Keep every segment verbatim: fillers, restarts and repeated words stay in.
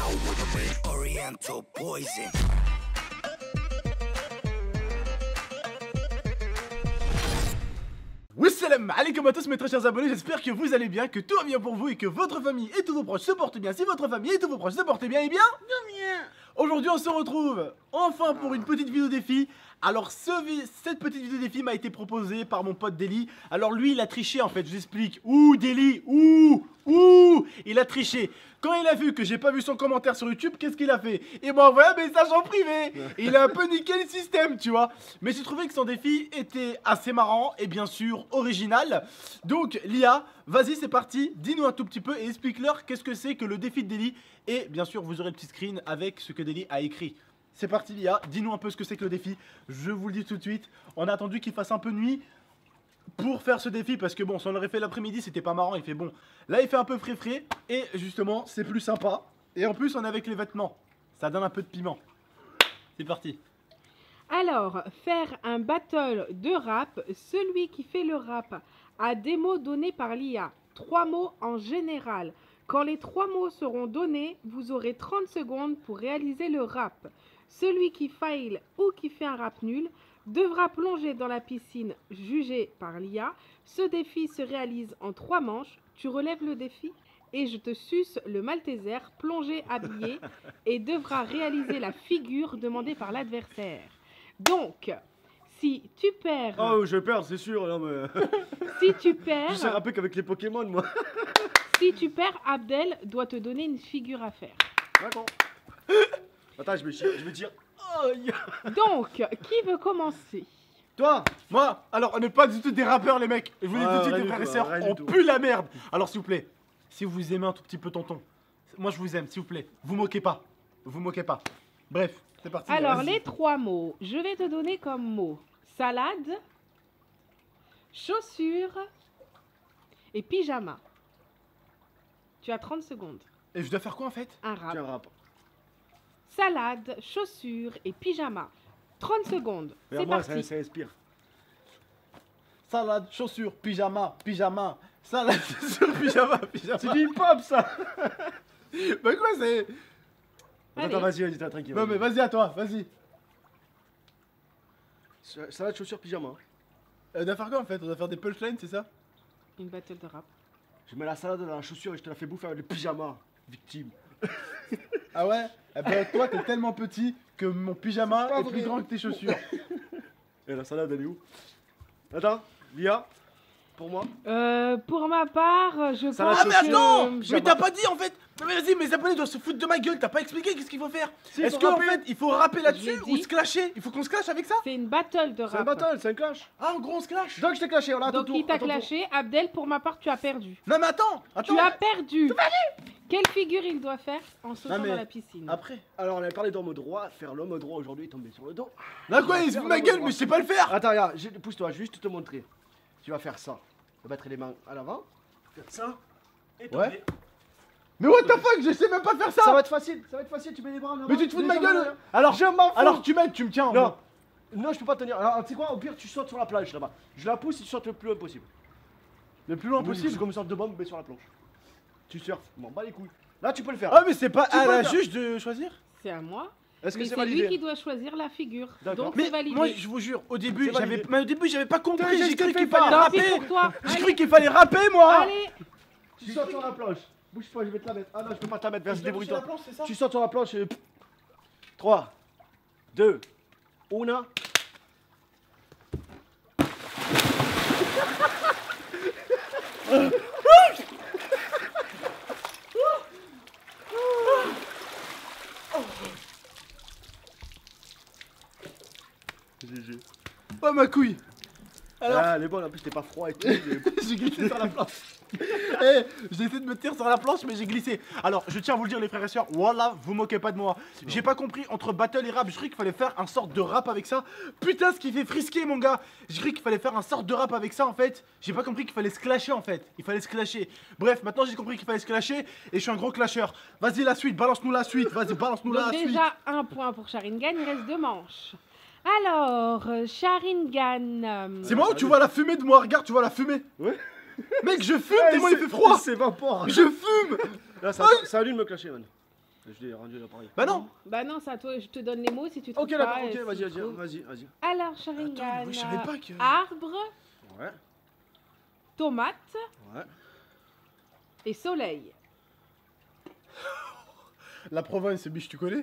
Oriental poison. Wassalam alaikum à tous mes très chers abonnés, j'espère que vous allez bien, que tout va bien pour vous et que votre famille et tous vos proches se portent bien. Si votre famille et tous vos proches se portent bien, et bien, bien. Aujourd'hui on se retrouve enfin pour une petite vidéo défi. Alors ce, cette petite vidéo défi m'a été proposée par mon pote Deli. Alors lui il a triché en fait, je vous explique. Ouh Deli, ouh, ouh, il a triché. Quand il a vu que j'ai pas vu son commentaire sur YouTube, qu'est-ce qu'il a fait? Il m'a envoyé un message en privé. Et il a un peu niqué le système, tu vois. Mais j'ai trouvé que son défi était assez marrant et bien sûr original. Donc Lia, vas-y c'est parti, dis-nous un tout petit peu et explique-leur qu'est-ce que c'est que le défi de Deli. Et bien sûr vous aurez le petit screen avec ce que Deli a écrit. C'est parti Lia, dis-nous un peu ce que c'est que le défi. Je vous le dis tout de suite, on a attendu qu'il fasse un peu nuit pour faire ce défi parce que bon, si on l'aurait fait l'après-midi c'était pas marrant, il fait bon. Là il fait un peu frais frais et justement c'est plus sympa. Et en plus on est avec les vêtements, ça donne un peu de piment. C'est parti. Alors, faire un battle de rap, celui qui fait le rap a des mots donnés par l'I A. Trois mots en général. Quand les trois mots seront donnés, vous aurez trente secondes pour réaliser le rap. Celui qui fail ou qui fait un rap nul devra plonger dans la piscine jugée par l'I A. Ce défi se réalise en trois manches. Tu relèves le défi et je te suce le Malteser plongé habillé et devra réaliser la figure demandée par l'adversaire. Donc, si tu perds... Oh, je vais perdre, c'est sûr. Non, mais... si tu perds... Je sais rapper qu'avec les Pokémon, moi. Si tu perds, Abdel doit te donner une figure à faire. D'accord. Attends, je vais tirer, je vais tirer. Oh, yeah. Donc, qui veut commencer? Toi. Moi, alors on n'est pas du tout des rappeurs les mecs. Je vous dis Ah, tout de suite rien les du frères et tout, sœurs, rien du on tout. pue la merde. Alors s'il vous plaît, si vous aimez un tout petit peu tonton, moi je vous aime s'il vous plaît, vous moquez pas, vous moquez pas. Bref, c'est parti. Alors, vas-y. les trois mots, je vais te donner comme mots salade, chaussures et pyjama. Tu as trente secondes. Et je dois faire quoi en fait? Un rap. Tiens, rap. Salade, chaussures et pyjama. trente secondes. C'est Regarde moi, ça, parti. ça inspire. Salade, chaussures, pyjama, pyjama, salade, chaussures, pyjama, pyjama. C'est du hip-hop, ça. Bah quoi c'est... Allez. Attends, vas-y, vas-y, t'es tranquille. Non mais vas-y à toi, vas-y. Salade, chaussures, pyjama. Euh, on doit faire quoi en fait? On doit faire des punchlines, c'est ça? Une battle de rap. Je mets la salade dans la chaussure et je te la fais bouffer avec le pyjama. Victime. Ah ouais? Eh ben toi t'es tellement petit que mon pyjama C'est pas est plus vrai. grand que tes chaussures. Et la salade, elle est où? Attends, Lia. Pour moi. Euh, pour ma part, je Salade, pense Ah mais chaussures, attends! que... Mais pyjama. t'as pas dit en fait! Mais vas-y, mes abonnés doivent se foutre de ma gueule, t'as pas expliqué qu'est-ce qu'il faut faire! Si, Est-ce faut qu'en rapper. fait il faut rapper là-dessus l'ai ou dit. se clasher? Il faut qu'on se clash avec ça? C'est une battle de C'est un rap. battle, c'est un clash. Ah en gros on se clash! Donc je t'ai clashé, on a Donc, ton qui tour. t'a à ton tour. clashé? Abdel, pour ma part, tu as perdu. Non mais attends! Attends! Tu as perdu. Quelle figure il doit faire en sautant Non, mais- dans la piscine? Après! Alors on avait parlé d'homme droit, faire l'homme droit aujourd'hui, tomber sur le dos. Là quoi, Tu vas il se faire fout de ma l'homme gueule, droit. mais je sais pas le faire! Attends, regarde, je- pousse-toi, je vais juste te montrer. Tu vas faire ça. Tu vas mettre les mains à l'avant. Faire ça. Et tomber. Ouais. Mais what the fuck, je sais même pas faire ça! Ça va être facile, ça va être facile, tu mets les bras en avant. Mais tu te fous de les ma jambes en gueule! arrière. Alors, Je m'en fous. alors tu m'aides, tu me tiens en Non, gros. non, je peux pas tenir. Alors, tu sais quoi, au pire, tu sautes sur la plage là-bas. Je la pousse et tu sautes le plus loin possible. Le plus loin Oui, possible! c'est comme une sorte de bombe, mais sur la planche. Tu surfes, m'en bats les couilles. Là, tu peux le faire. Ah mais c'est pas Tu à peux la le faire. juge de choisir? C'est à moi. Est-ce que Mais c'est c'est lui validé? qui doit choisir la figure. D'accord. Donc Mais c'est validé. moi je vous jure, au début C'est j'avais validé. mais au début j'avais pas compris, T'as j'ai juste cru fait qu'il pas. fallait Tant rapper! pis pour toi. J'ai Allez, cru qu'il fallait rapper moi! allez. Tu sautes sur la planche. Bouge pas, je vais te la mettre. Ah non, je peux pas te la mettre, vas-y, débrouille-toi. planche, c'est ça? Tu sautes sur la planche et. trois, deux, un. G G. Oh ma couille! Alors, Ah, elle est bonne, en plus t'es pas froid et tout. mais- j'ai glissé sur la planche. Eh, j'ai essayé de me tirer sur la planche, mais j'ai glissé. Alors, je tiens à vous le dire, les frères et sœurs, voilà, vous moquez pas de moi. J'ai pas compris entre battle et rap. Je croyais qu'il fallait faire un sorte de rap avec ça. Putain, ce qui fait frisquer, mon gars. J'ai cru qu'il fallait faire un sorte de rap avec ça, en fait. J'ai pas compris qu'il fallait se clasher, en fait. Il fallait se clasher. Bref, maintenant j'ai compris qu'il fallait se clasher et je suis un gros clasheur. Vas-y, la suite, balance-nous la suite. Vas-y, balance-nous la Donc suite. déjà un point pour Sharingan, il reste deux manches. Alors, euh, Sharingan. euh, C'est moi où tu vois la fumée de moi? Regarde, tu vois la fumée? Ouais. Mec, je fume tellement il fait froid. C'est vapeur. Je fume. Là, ça, ça allume me clasher, man. Je l'ai rendu l'appareil. Bah non. Bah non, c'est à toi, je te donne les mots si tu trouves Ok, d'accord, pas. ok, euh, vas-y, si tu vas-y, trouves. vas-y, vas-y. Alors, Attends, Sharingan, moi, je savais pas que... arbre, Ouais, tomate ouais. et soleil. La province, biche, tu connais?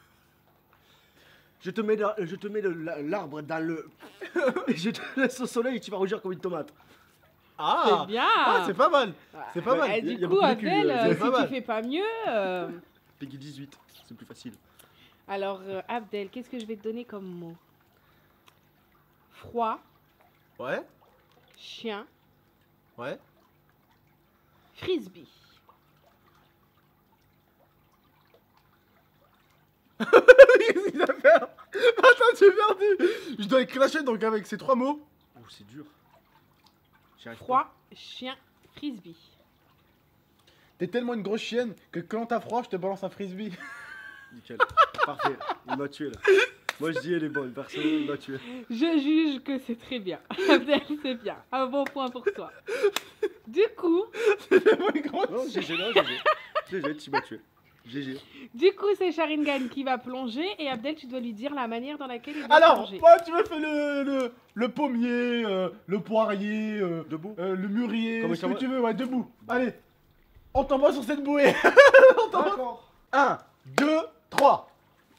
Je te mets, la- je te mets le- la- l'arbre dans le... Et je te laisse au soleil et tu vas rougir comme une tomate. Ah. C'est bien. Ah, c'est pas mal. C'est pas Eh, mal. y a- du y a coup, beaucoup de cul, Abdel, euh, euh, c'est si pas tu mal. fais pas mieux... euh, Peggy dix-huit, c'est plus facile. Alors, euh, Abdel, qu'est-ce que je vais te donner comme mot? Froid, Ouais. chien, Ouais. frisbee. Qu'est-ce qu'il va faire? Attends, j'ai perdu. Je dois les clasher donc avec ces trois mots. Oh, c'est dur. J'y arrive Froid, chien, frisbee. T'es tellement une grosse chienne que quand t'as froid, je te balance un frisbee. pas. Nickel. Parfait. Il m'a tué là. Moi je dis elle est bonne, personne il m'a tué. Je juge que c'est très bien. Abdel, c'est bien. Un bon point pour toi. Du coup, C'est tellement une grosse. Non, G G, non, G G. G G, tu m'as tué. G G. du coup, c'est Sharingan qui va plonger et Abdel, tu dois lui dire la manière dans laquelle il va Alors, plonger. moi, tu me fais le, le, le pommier, euh, le poirier, euh, Debout. euh, le mûrier, Comment ce ça que va tu veux, ouais, debout. Allez, on t'envoie sur cette bouée. On t'envoie. D'accord. un, deux, trois.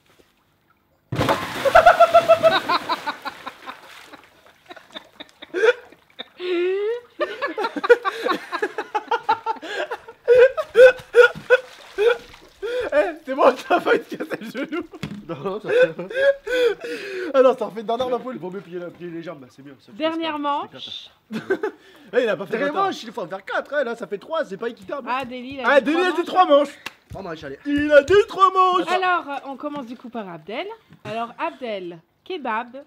Eh, c'est bon, t'as failli te casser le genou. Non, non, ça fait. Alors, ça refait dernière la Il poule. vaut mieux plier, la- plier les jambes, c'est mieux. ça fait Dernière ça, manche. c'est quatre. Eh, il a pas fait Dernière longtemps. manche, il faut en faire quatre, hein, là ça fait trois, c'est pas équitable. Ah, Deli, il a Ah, dit Denis trois a dit manches. trois manches. Trois manches, allez. Il a dit trois manches. Alors, euh, on commence du coup par Abdel. Alors, Abdel, kebab,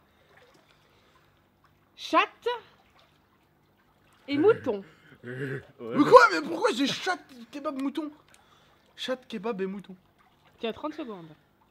chatte et mouton. Ouais. Mais quoi? Mais pourquoi j'ai chat, kebab, mouton? Chat, kebab et mouton. Tu as trente secondes.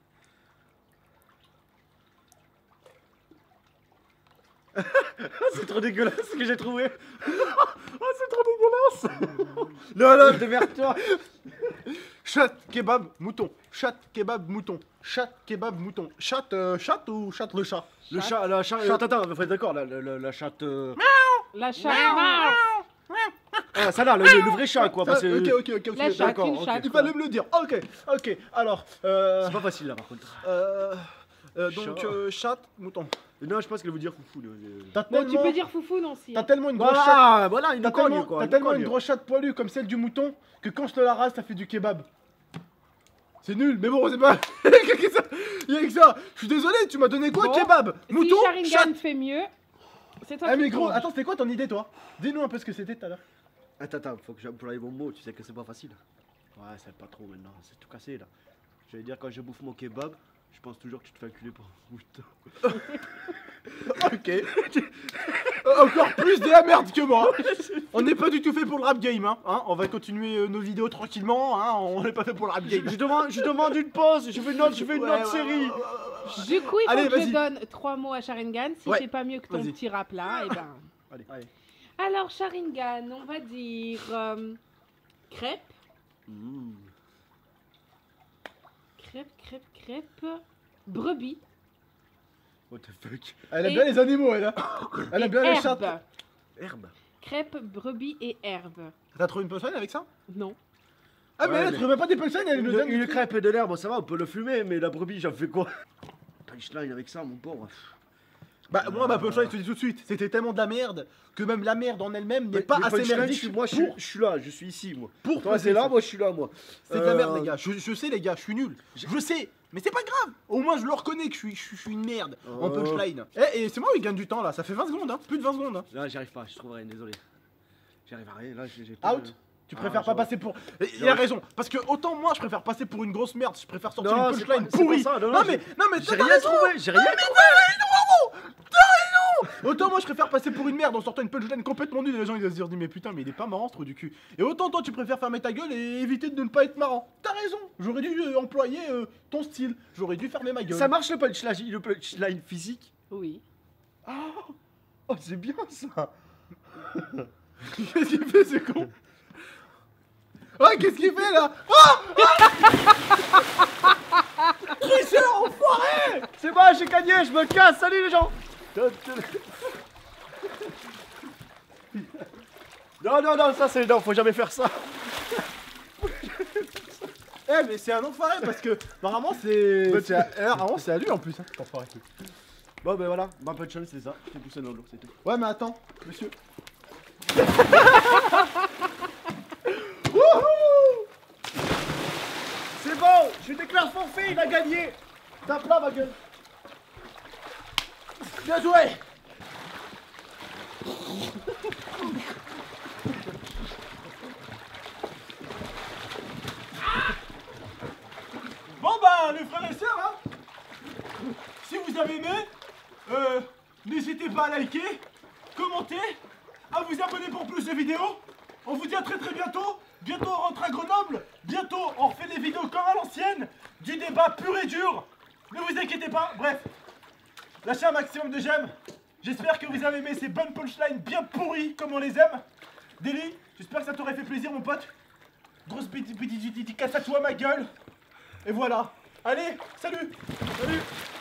C'est trop dégueulasse ce que j'ai trouvé. Oh, c'est trop dégueulasse. Non, non, démerde-toi. Chat, kebab, mouton. Chat, kebab, mouton. Chat, kebab, mouton. Chat, euh, chat ou chat le chat? Le chat, la chat. Chat. Attends, attends, faut être d'accord, la, la, la, la chatte. euh, La chatte. Ah, ça là, le, le vrai chat quoi. Ça, Parce que... ok, ok, ok, ok. La chatte, D'accord, une ok. chatte, Il quoi. fallait me le dire. Ok, ok. Alors, euh, C'est pas facile là par contre. euh, euh, donc Chat. euh, chat, mouton. Non, je pense qu'elle veut dire foufou. le- le- T'as Bon, tu tellement, peux dire foufoune aussi. t'as hein. tellement une grosse chatte. Voilà, voilà, une T'as cogne tellement, quoi. t'as une tellement cogne. une grosse chatte poilue comme celle du mouton que quand je te la rase, ça fait du kebab. C'est nul, mais bon, c'est pas. Il y a que ça. Il y a que ça. Je suis désolé, tu m'as donné quoi? Bon, Kebab, mouton, Si Sharingan chatte. fait mieux, c'est toi Ah, qui mais gros, trouves. attends, c'était quoi ton idée, toi? Dis-nous un peu ce que c'était tout à l'heure. Attends, attends, faut que j'emploie mon mot, tu sais que c'est pas facile. Ouais, c'est pas trop maintenant, c'est tout cassé là. J'allais dire quand je bouffe mon kebab, je pense toujours que tu te fais enculer par un mouton. Ok. Euh, Encore plus de la merde que moi. On n'est pas du tout fait pour le rap game, hein. Hein, on va continuer euh, nos vidéos tranquillement, hein. On n'est pas fait pour le rap Je, game. je demande, je demande une pause, je fais une autre, je fais une Ouais, autre ouais, série. ouais, ouais, ouais, ouais. Du coup, il faut Allez, que je vas-y. donne trois mots à Sharingan. Si Ouais. c'est pas mieux que ton Vas-y. petit rap là, et ben. Allez, allez. Alors, Sharingan, on va dire euh, crêpe, Mmh. crêpe, crêpe, crêpe, brebis What the fuck. Elle aime Et- bien les animaux, elle. Hein. Elle et aime bien les chats. herbe. Herbe. Crêpe, brebis et herbe. T'as trouvé une punchline avec ça? Non. Ah, mais Ouais, elle mais- trouve même pas des punchlines, elle nous Une, donne. une crêpe et de l'herbe, ça va, on peut le fumer, mais la brebis, j'en fais quoi? Punchline avec ça, mon pauvre. Bah, moi, ma punchline, je te dis tout de suite, c'était tellement de la merde que même la merde en elle-même n'est pas Mais assez punchline, merdique. je suis- Moi, je suis, pour- je suis là, je suis ici, moi. Pour Toi, peser c'est là, ça. moi, je suis là, moi. C'est de la merde, Euh, les gars. Je, je sais, les gars, je suis nul. Je sais, mais c'est pas grave. Au moins, je le reconnais que je suis, je suis- je suis une merde en Oh. punchline. Eh, et c'est moi qui gagne du temps là. Ça fait vingt secondes, hein. Plus de vingt secondes. Hein. Là, j'y arrive pas, je trouve rien, désolé. J'y arrive à rien, là, j'ai. j'ai pas Out. de- Tu Ah, préfères pas j'aurais- passer pour. Il a j'aurais- raison. Parce que autant moi, je préfère passer pour une grosse merde. Je préfère sortir Non, une c'est punchline pas- c'est pourrie. pas ça, non, non, non, mais, non, mais J'ai t'as rien raison. trouvé, j'ai rien trouvé. Autant moi je préfère passer pour une merde en sortant une punchline complètement nulle et les gens ils vont se dire mais putain mais il est pas marrant ce trou du cul. Et autant toi tu préfères fermer ta gueule et éviter de ne pas être marrant. T'as raison, j'aurais dû euh, employer euh, ton style, j'aurais dû fermer ma gueule. Ça marche le punchline, le punchline physique? Oui. Oh, c'est bien ça. Qu'est-ce qu'il fait ce con? Ouais qu'est-ce qu'il fait là? Oh j'ai gagné, je me casse, salut les gens. Non, non, non, ça c'est... Non, faut jamais faire ça. Eh mais c'est un enfoiré parce que normalement c'est... c'est à... eh, normalement c'est à lui en plus hein, cet enfoiré. Bon ben voilà, ma punchline c'est ça, je t'ai poussé dans l'eau, c'est tout. Ouais mais attends, monsieur. C'est bon, je déclare forfait, il a gagné. Tape là ma gueule. Bien joué. Bon bah les frères et sœurs hein, si vous avez aimé, euh, n'hésitez pas à liker, commenter, à vous abonner pour plus de vidéos. On vous dit à très très bientôt. Bientôt on rentre à Grenoble. Bientôt on refait des vidéos comme à l'ancienne. Du débat pur et dur. Ne vous inquiétez pas, bref. Lâchez un maximum de j'aime. J'espère que vous avez aimé ces bonnes punchlines bien pourries comme on les aime. Deli, j'espère que ça t'aurait fait plaisir mon pote. Grosse petite petite dédicace à toi ma gueule. Et voilà. Allez, salut. Salut.